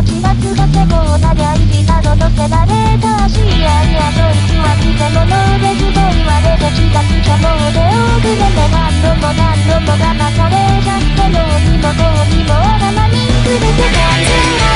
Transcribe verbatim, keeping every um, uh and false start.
命がつがてもな大事なの乗せられた足いやいやそいつは偽物ですと言われて気がつかもう手をくれて何度も何度も騙されちゃったようにもこうにもわがまにくれてたんだ